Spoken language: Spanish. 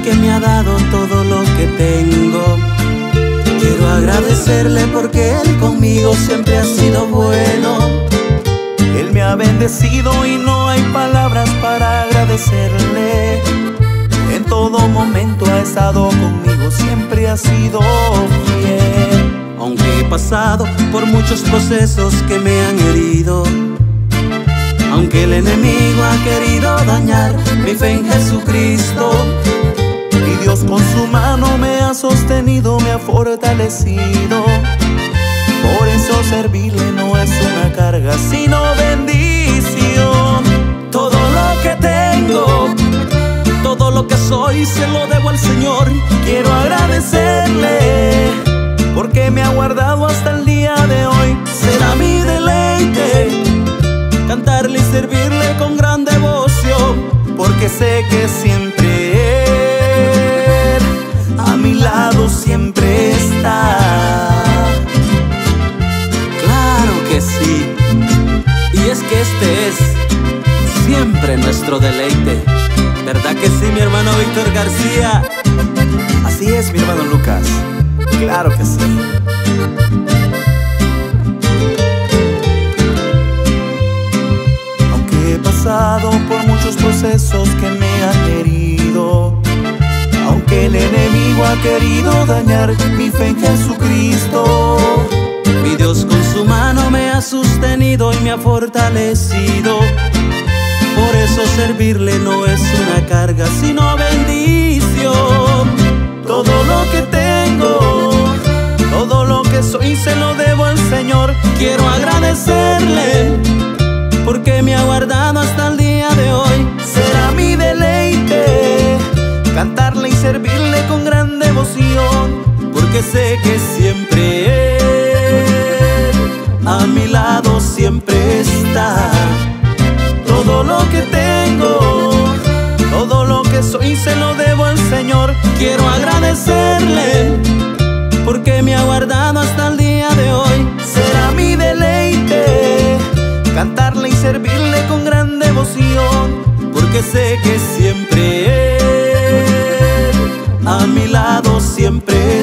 que me ha dado todo lo que tengo. Quiero agradecerle porque Él conmigo siempre ha sido bueno. Él me ha bendecido y no hay palabras para agradecerle. En todo momento ha estado conmigo, siempre ha sido fiel. Aunque he pasado por muchos procesos que me han herido, aunque el enemigo ha querido dañar mi fe en Jesucristo, y Dios con su mano me ha sostenido, me ha fortalecido. Por eso servirle no es una carga, sino bendición. todo lo que tengo, todo lo que soy, se lo debo al Señor. Quiero agradecerle porque me ha guardado hasta el día de hoy. Será mi deleite cantarle y servirle con gran devoción, porque sé que siempre Él a mi lado siempre está. Claro que sí, y es que este es siempre nuestro deleite. ¿Verdad que sí, mi hermano Víctor García? Así es, mi hermano Lucas, claro que sí. Aunque he pasado por muchos procesos que me han herido, aunque el enemigo ha querido dañar mi fe en Jesucristo, Mi Dios con su mano me ha sostenido y me ha fortalecido. Por eso servirle no es una carga, sino bendición. todo lo que tengo, todo lo que soy, se lo debo al Señor. Quiero agradecerle porque me ha guardado hasta el día de hoy. Será mi deleite cantarle y servirle con gran devoción, Porque sé que siempre Él a mi lado siempre está. todo lo que tengo, todo lo que soy, se lo debo al Señor. Quiero agradecerle porque me ha guardado hasta el día de hoy. Será mi deleite cantarle y servirle con gran devoción, Porque sé que siempre Él a mi lado siempre